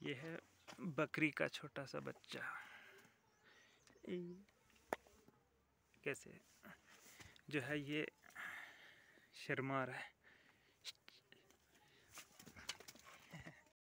ये है बकरी का छोटा सा बच्चा। कैसे जो है ये शर्मा रहा है।